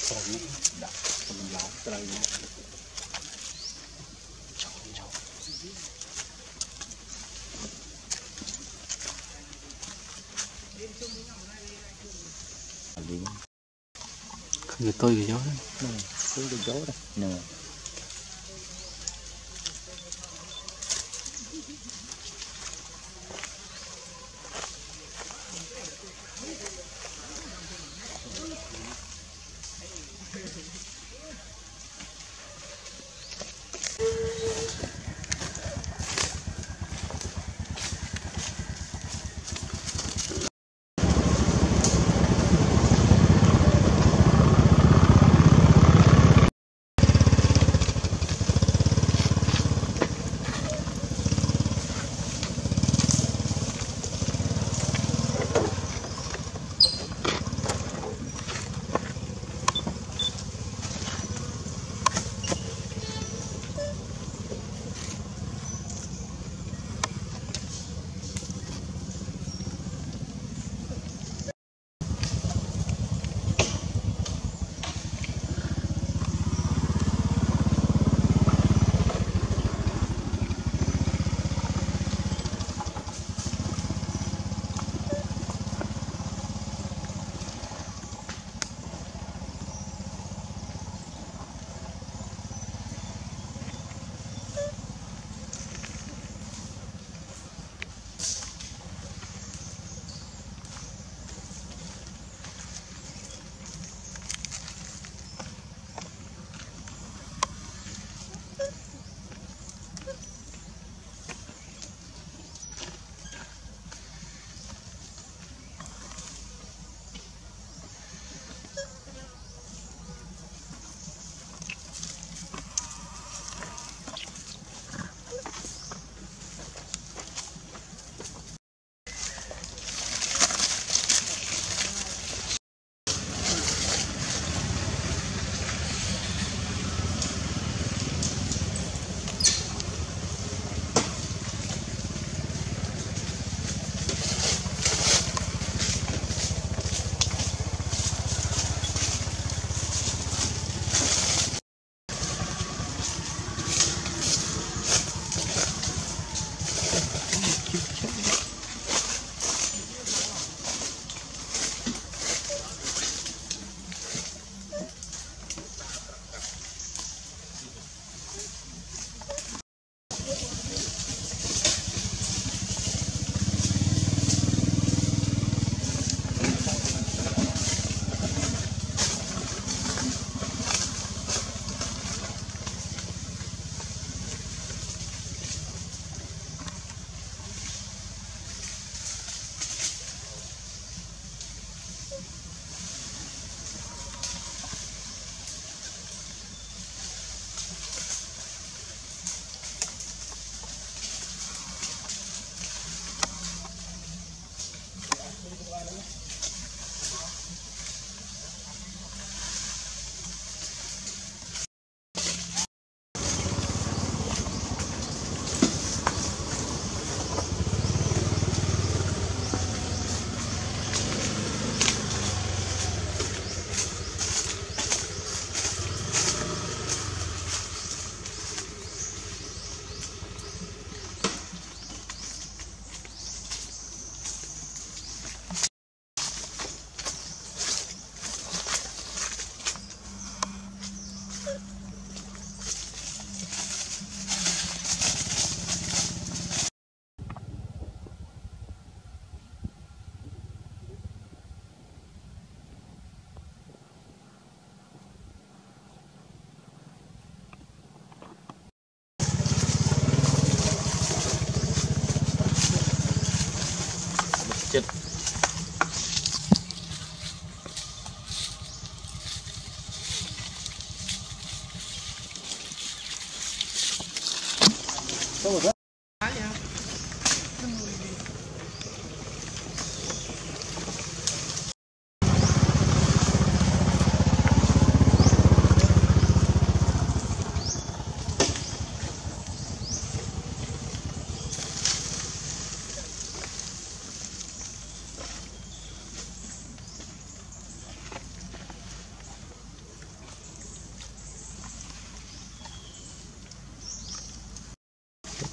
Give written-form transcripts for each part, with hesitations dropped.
sồn đặt mình lọt trời nữa người tôi cái gió đó cái gió đó nè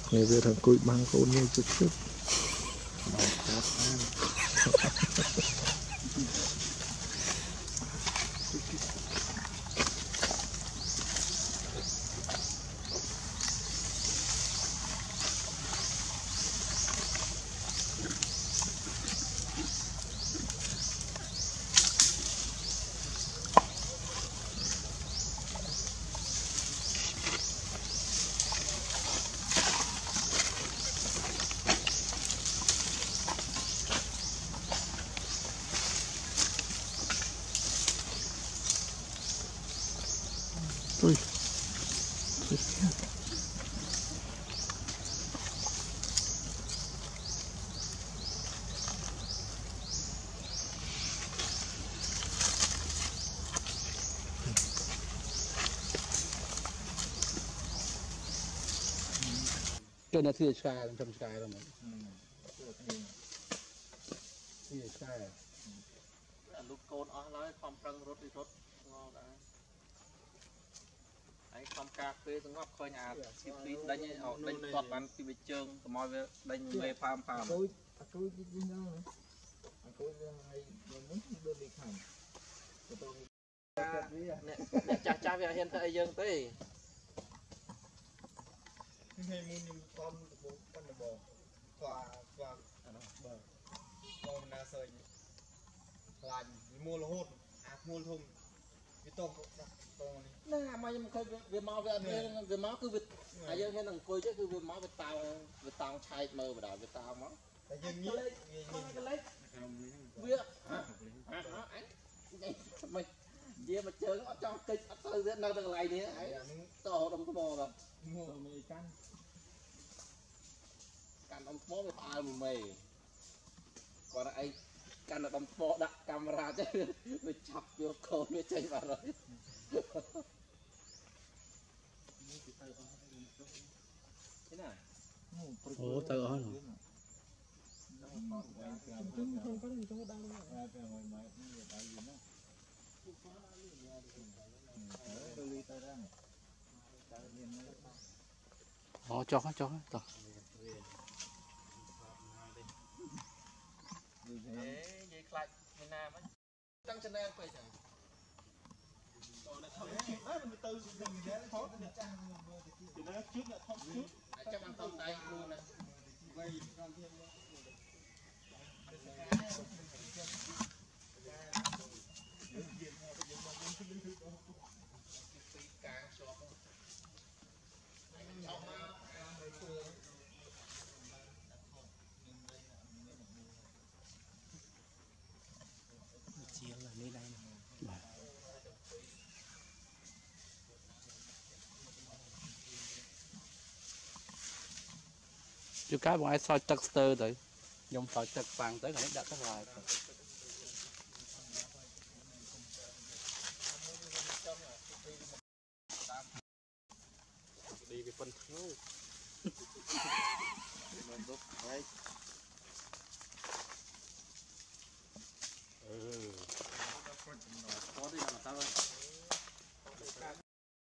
Nghe về thằng cùi băng con nghe chút chút. Ui. Cho nó thưa sky trong sky rồi mà. Thưa sky. Lúc côn ở lại phòng trăng rốt đi rốt ngon đã. Anh không cà phê tôi ngóc coi nhà xịt tí đánh ở đánh toát bắn thì bị trơn tụi mọi đánh về farm farm. Tôi đi nhau nữa. Tôi hay muốn đưa đi khám. Nè cha về hiện tại dương tới. Hay muốn con bò quả bờ con na sơi là mua là hôn mua thùng cái tôm Nè mà em khơi về máu về máu cứ về dương hiện đang coi chứ cứ về máu về tao chạy mơ về đảo về tao máu. tại dân nhí Về anh mày về mà chơi nó trong cây ở dưới nơi đường này đi ấy to đồng bò rồi mua mì canh cắn đồng bò với tao mày còn anh cắn đồng bò đặt camera chứ với chọc vô cồn với chạy vào rồi thế nào Ủa tao ở rồi. Cho tao. thế vậy lại Việt Nam ấy tăng chân em quay chẳng chắc ăn tôm tay luôn này Chú cái bọn ai soi tắc tơ tới. Dùng soi tắc vàng tới cái đặt các lại. đi về phân thấu mình đốt đấy